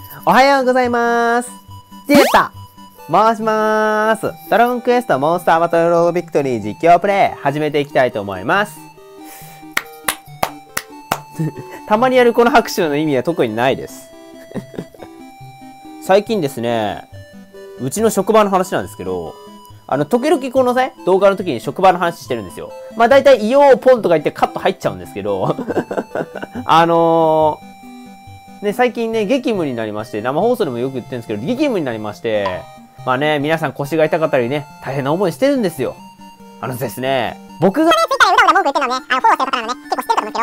おはようございます。データ回しまーす。ドラゴンクエストモンスターバトルロードビクトリー実況プレイ始めていきたいと思います。たまにやるこの拍手の意味は特にないです。最近ですね、うちの職場の話なんですけど、時々このね、動画の時に職場の話してるんですよ。まあ大体、イオーポンとか言ってカット入っちゃうんですけど、ね、最近ね、激務になりまして、生放送でもよく言ってるんですけど、激務になりまして、まあね、皆さん腰が痛かったりね、大変な思いしてるんですよ。ですね、僕が、 ツイッターでうだうだ文句言ってるのはね、フォローしてる方なのね、結構知ってると思うんですけ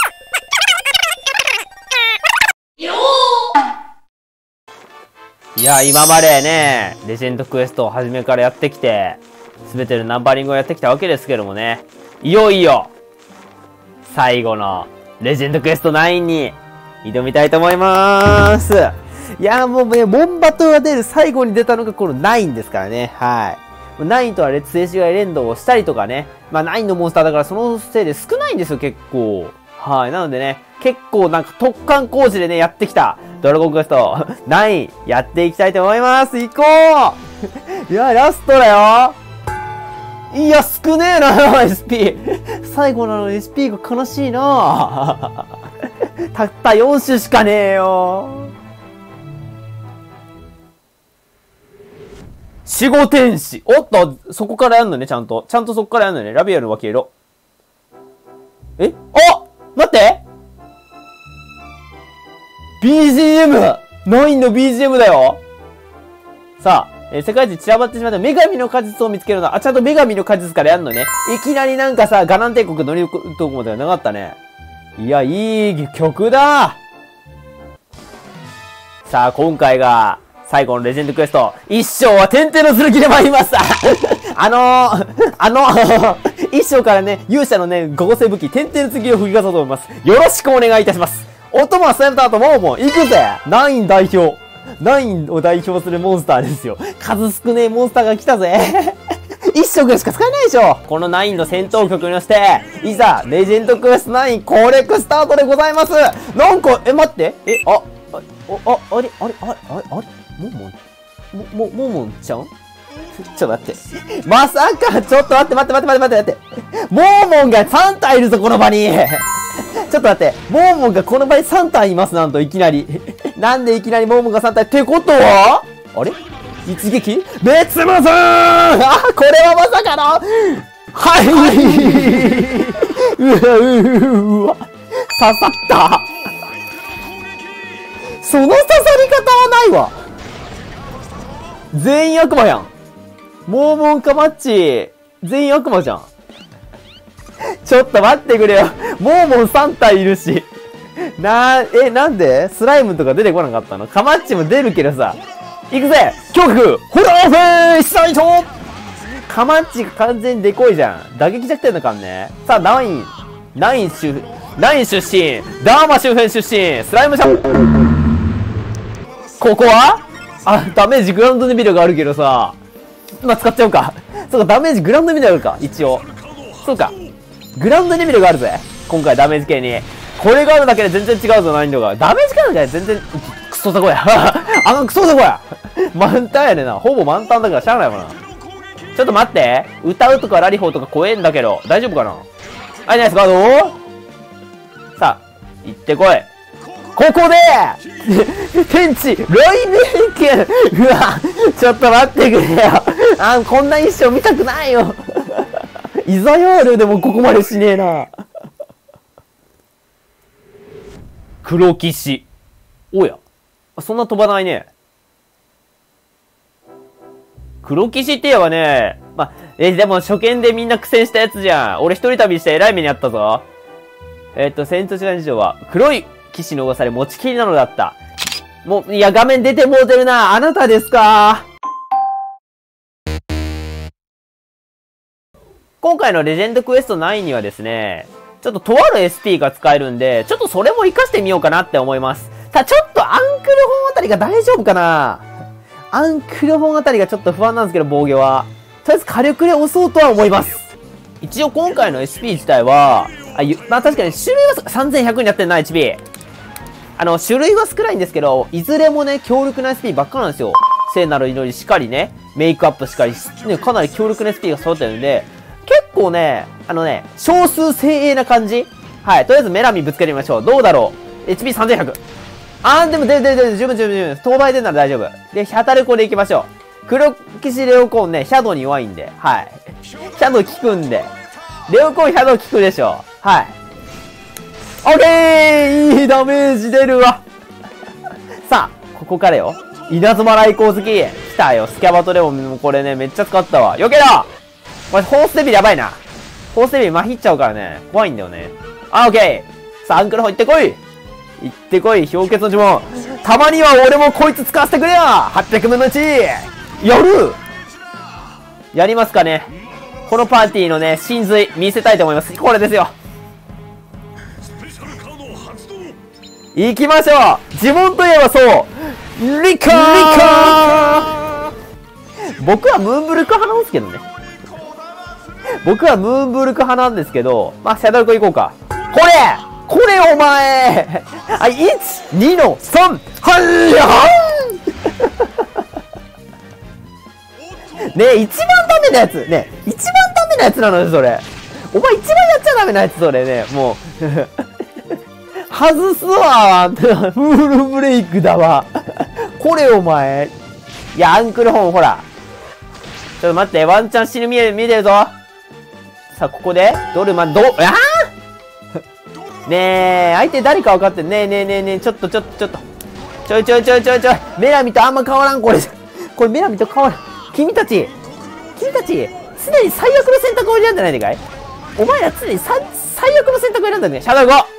ど、 いや、今までね、レジェンドクエストを初めからやってきて、すべてのナンバリングをやってきたわけですけどもね、いよいよ、最後のレジェンドクエスト9に挑みたいと思いまーす。いや、もうね、モンバトが出る最後に出たのがこの9ですからね、はい。9とは劣勢違い連動をしたりとかね、まあ9のモンスターだからそのせいで少ないんですよ、結構。はい。なのでね、結構なんか突貫工事でね、やってきた、ドラゴンクエスト9、やっていきたいと思います。行こういや、ラストだよいや、少ねえな、SP。最後なのに SP が悲しいなたった4種しかねえよ。守護天使。おっと、そこからやんのね、ちゃんと。ちゃんとそこからやんのね。ラビアル分け色。えあ待って!BGM! 9の BGM だよさあ、世界一散らばってしまった女神の果実を見つけるの。あ、ちゃんと女神の果実からやんのね。いきなりなんかさ、ガナン帝国乗りとこまではなかったね。いや、いい曲ださあ、今回が、最後のレジェンドクエスト、一生は天帝の剣で参りました一生からね、勇者のね、合成武器、天帝の剣を吹き出そうと思います。よろしくお願いいたします。お供はスライムターとモーモン、行くぜ!9代表。9を代表するモンスターですよ。数少ねえモンスターが来たぜ一色しか使えないでしょこの9の戦闘曲にして、いざ、レジェンドクエスト9攻略スタートでございますなんか、待ってあれモモンちゃんちょっと待って。まさか、ちょっと待って。モーモンが3体いるぞ、この場にちょっと待って。モーモンがこの場に3体います、なんと、いきなり。なんでいきなりモーモンが3体ってことはあれ一撃別無数あ、これはまさかのはいうわ刺さったその刺さり方はないわ全員悪魔やんモーモンかマッチ全員悪魔じゃんちょっと待ってくれよモーモン3体いるしなんでスライムとか出てこなかったのカマッチも出るけどさ行くぜ恐怖ホラーフェイスサイトカマッチが完全にデコイじゃん打撃弱点のかんねさあナイン出身ダーマ周辺出身スライムシャここはダメージグランドネビルがあるけどさまあ、使っちゃうかそうかダメージグランドネビルあるか一応そうかグランドネビルがあるぜ今回ダメージ系にこれがあるだけで全然違うぞ難易度がダメージ系なんか全然クソザコやクソザコや満タンやねんなほぼ満タンだからしゃあないかなちょっと待って歌うとかラリホーとか怖えんだけど大丈夫かなナイスガードさあ行ってこいここで天地雷鳴剣うわちょっと待ってくれよこんな一生見たくないよイザヤールでもここまでしねえな黒騎士おやそんな飛ばないね黒騎士って言えばねでも初見でみんな苦戦したやつじゃん俺一人旅して偉い目にあったぞ戦闘時間事情は黒い騎士の噂で持ちきりなのだった。もう、いや、画面出てもうてるな。あなたですか今回のレジェンドクエスト9にはですね、ちょっととある SP が使えるんで、ちょっとそれも活かしてみようかなって思います。ちょっとアンクルホンあたりが大丈夫かなアンクルホンあたりがちょっと不安なんですけど、防御は。とりあえず火力で押そうとは思います。一応今回の SP 自体は、まあ確かに種類は3100になってんな、HP。 種類は少ないんですけど、いずれもね、強力な SP ばっかなんですよ。聖なる祈りしかりね、メイクアップしかり、ね、かなり強力な SP が揃ってるんで、結構ね、少数精鋭な感じ。はい、とりあえずメラミぶつけてみましょう。どうだろう ?HP3100。でも十分。当倍出るなら大丈夫。で、ヒャタルコでいきましょう。黒騎士レオコーンね、シャドウに弱いんで、はい。シャドウ効くんで。レオコーンシャドウ効くでしょ。はい。オッケー、いいダメージ出るわ。さあ、ここからよ。稲妻来光好き。来たよ。スキャバトでもこれね、めっちゃ使ったわ。避けろ。これ、ホースデビルやばいな。ホースデビル麻痺っちゃうからね。怖いんだよね。オッケー。さあ、アンクルホ行ってこい。行ってこい、氷結の呪文。たまには俺もこいつ使わせてくれよ。800分の1。やる。やりますかね。このパーティーのね、真髄見せたいと思います。これですよ。行きましょう。呪文といえばそう。リカー。僕はムーンブルク派なんですけどね。僕はムーンブルク派なんですけど、まあ、シャドルコ行こうか。これお前1、2の3、はいやねえ、一番ダメなやつ。ねえ、一番ダメなやつなのよ、それ。お前一番やっちゃダメなやつ、それね。もう。外すわーフールブレイクだわ。これお前。いや、アンクルホーン、ほら。ちょっと待って、ワンチャン死ぬ見えてるぞ。さあ、ここで、ドルマン、ねえ、相手誰か分かってんねえ、ちょっと。ちょい。メラミとあんま変わらん、これメラミと変わらん。君たち、常に最悪の選択を選んでないでかい？お前ら常に最悪の選択を選んだね。シャドウ5！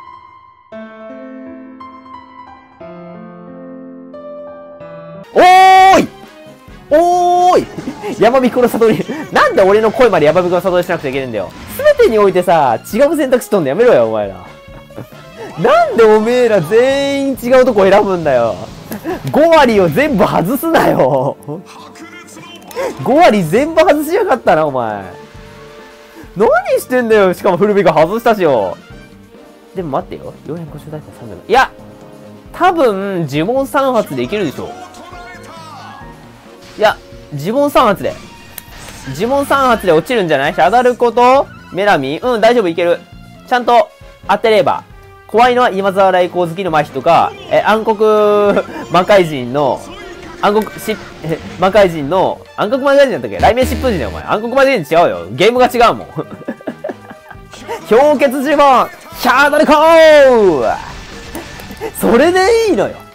おーい山彦の里に、なんで俺の声まで山彦の里にしなくちゃいけないんだよ。すべてにおいてさ、違う選択肢とんのやめろよ、お前ら。なんでおめえら全員違うとこ選ぶんだよ。5割を全部外すなよ。5割全部外しやがったな、お前。何してんだよ。しかもフルビが外したしよ。でも待ってよ。400故障大体300。いや、多分、呪文3発でいけるでしょ。いや、呪文3発で。呪文3発で落ちるんじゃない？シャダルコとメラミ？うん、大丈夫、いける。ちゃんと当てれば。怖いのは今沢来光好きの麻痺とか、暗黒魔界人の、魔界人だったっけ？雷鳴疾風人だよ、お前。暗黒魔界人違うよ。ゲームが違うもん。氷結呪文シャダルコーそれでいいのよ。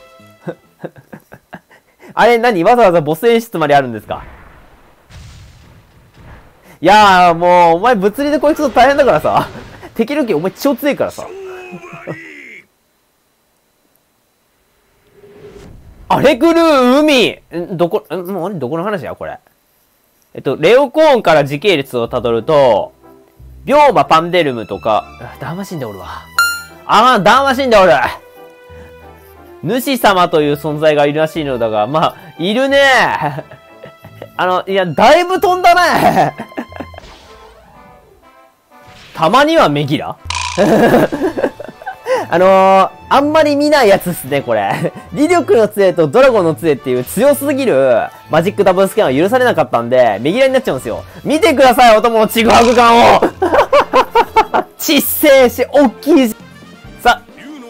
あれ何わざわざボス演出まであるんですか？いやーもう、お前物理でこいつと大変だからさ。敵の時お前超強いからさ。あれ来る海もうあれどこの話やこれ。レオコーンから時系列をたどると、ビョーマ・パンデルムとか、ダーマシンでおるわ。ダーマシンでおる。主様という存在がいるらしいのだが、まあ、いるね。いや、だいぶ飛んだね。たまにはメギラあんまり見ないやつっすね、これ。理力の杖とドラゴンの杖っていう強すぎるマジックダブルスキャンは許されなかったんで、メギラになっちゃうんですよ。見てください、お供のちぐはぐ感をちっせーし、おっきいし。さ、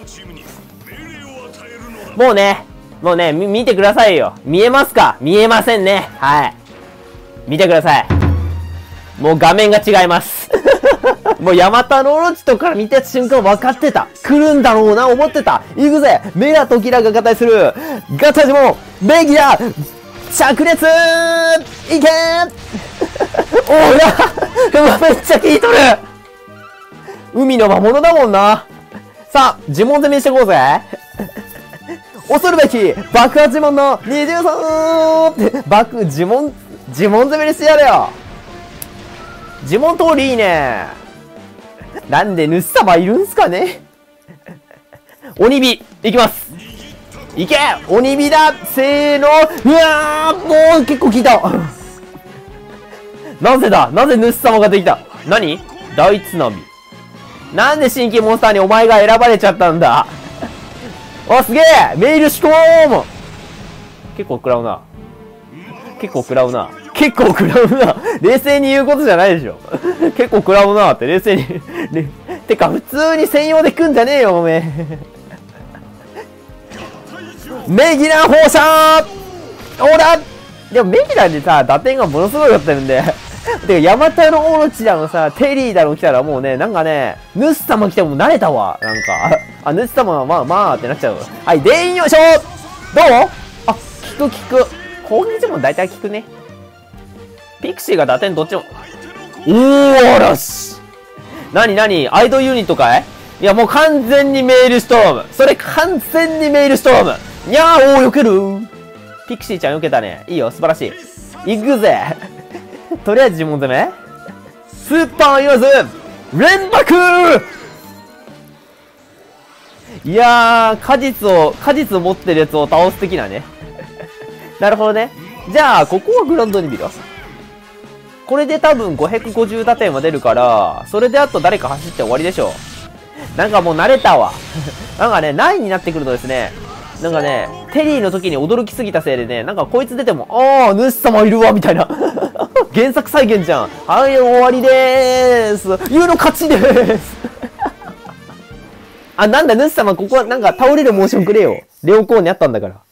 もうね、見てくださいよ。見えますか？見えませんね。はい。見てください。もう画面が違います。もうヤマタノオロチとから見た瞬間分かってた。来るんだろうな、思ってた。行くぜ。メラとギラが合体する。ガタジモン、メギラ、炸裂いけーおらめっちゃ効いとる。海の魔物だもんな。さあ、呪文攻めにしていこうぜ。恐るべき爆破呪文の23呪文攻めにしてやるよ。呪文通りいいね。なんで主様いるんすかね。鬼火いきます。いけ鬼火だ。せーの。うわーもう結構効いた。なぜ主様ができた。何大津波。なんで新規モンスターにお前が選ばれちゃったんだ。 あ、すげえメイルシュトーム結構食らうな。結構食らうな。結構食らうな。冷静に言うことじゃないでしょ。結構食らうなって冷静に。てか、普通に専用で食んじゃねえよ、おめえ。メギラン放射オーラでもメギランでさ、打点がものすごいかったんで。てか、ヤマタのオロチだのさ、テリーだの来たらもうね、なんかね、ヌス様来ても慣れたわ。なんか、ヌス様はまあまあってなっちゃう。はい、でんよいしょどうあ、効く。攻撃も大体効くね。ピクシーが打点どっちも。おーらしなにアイドルユニットかいいや、もう完全にメールストーム。それ完全にメールストーム。いやー、避けるピクシーちゃん避けたね。いいよ、素晴らしい。行くぜとりあえず呪文攻めスーパーイワズ連爆いやー、果実を持ってるやつを倒す的なね。なるほどね。じゃあ、ここはグラウンドに見る。これで多分550打点は出るから、それであと誰か走って終わりでしょう。なんかもう慣れたわ。なんかね、9になってくるとですね、なんかね、テリーの時に驚きすぎたせいでね、なんかこいつ出ても、あー、主様いるわ、みたいな。原作再現じゃん。はい、終わりでーす。ユーの勝ちでーす。あ、なんだ、主様、ここはなんか倒れるモーションくれよ。レオコーンにあったんだから。